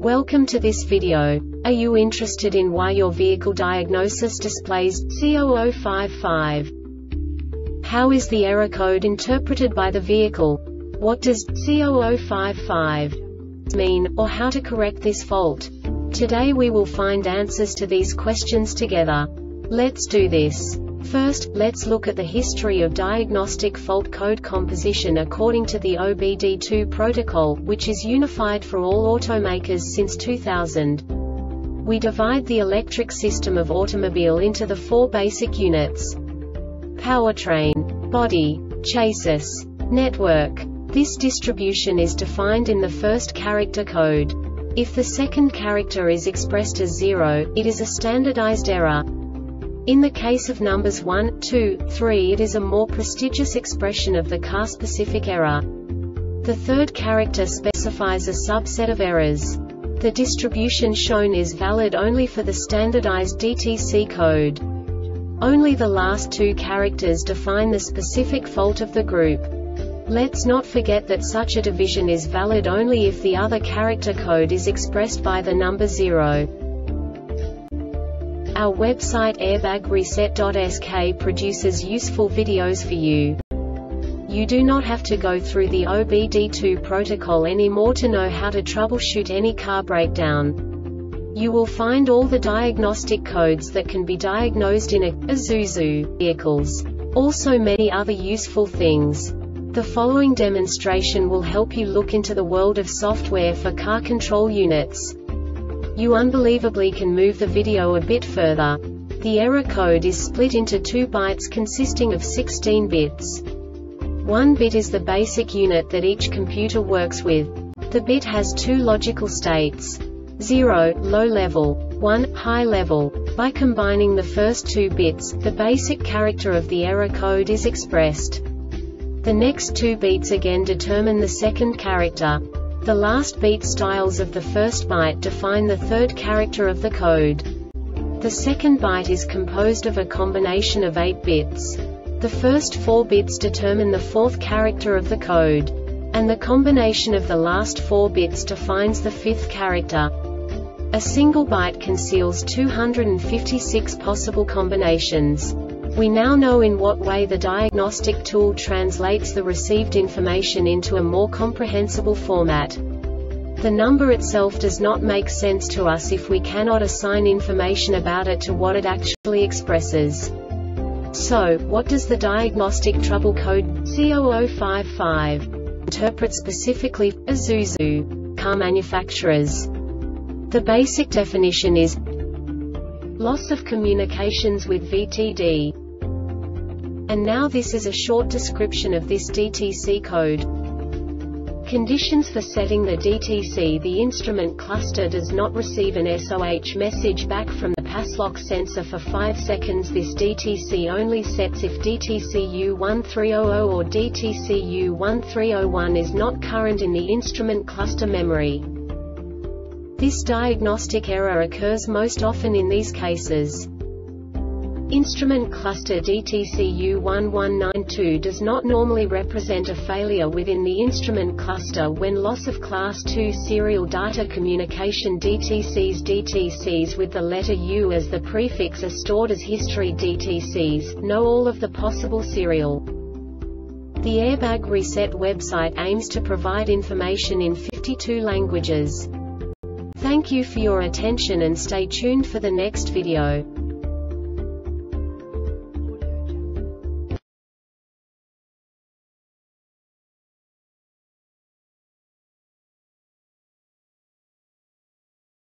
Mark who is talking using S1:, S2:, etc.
S1: Welcome to this video. Are you interested in why your vehicle diagnosis displays C0055? How is the error code interpreted by the vehicle? What does C0055 mean, or how to correct this fault? Today we will find answers to these questions together. Let's do this. First, let's look at the history of diagnostic fault code composition according to the OBD2 protocol, which is unified for all automakers since 2000. We divide the electric system of automobile into the four basic units: powertrain, body, chassis, network. This distribution is defined in the first character code. If the second character is expressed as 0, it is a standardized error. In the case of numbers 1, 2, 3, it is a more prestigious expression of the car-specific error. The third character specifies a subset of errors. The distribution shown is valid only for the standardized DTC code. Only the last two characters define the specific fault of the group. Let's not forget that such a division is valid only if the other character code is expressed by the number 0. Our website airbagreset.sk produces useful videos for you. You do not have to go through the OBD2 protocol anymore to know how to troubleshoot any car breakdown. You will find all the diagnostic codes that can be diagnosed in Isuzu vehicles. Also many other useful things. The following demonstration will help you look into the world of software for car control units. You unbelievably can move the video a bit further. The error code is split into 2 bytes consisting of 16 bits. 1 bit is the basic unit that each computer works with. The bit has 2 logical states: 0, low level, 1, high level. By combining the first 2 bits, the basic character of the error code is expressed. The next 2 beats again determine the second character. The last beat styles of the first byte define the third character of the code. The second byte is composed of a combination of 8 bits. The first 4 bits determine the fourth character of the code. And the combination of the last 4 bits defines the fifth character. A single byte conceals 256 possible combinations. We now know in what way the diagnostic tool translates the received information into a more comprehensible format. The number itself does not make sense to us if we cannot assign information about it to what it actually expresses. So, what does the diagnostic trouble code C0055 interpret specifically for Isuzu car manufacturers? The basic definition is loss of communications with VTD. And now this is a short description of this DTC code. Conditions for setting the DTC: the instrument cluster does not receive an SOH message back from the pass lock sensor for 5 seconds. This DTC only sets if DTCU1300 or DTCU1301 is not current in the instrument cluster memory. This diagnostic error occurs most often in these cases. Instrument cluster DTCU1192 does not normally represent a failure within the instrument cluster when loss of class 2 serial data communication DTCs with the letter U as the prefix are stored as history DTCs. Know all of the possible serial. The Airbag Reset website aims to provide information in 52 languages. Thank you for your attention and stay tuned for the next video.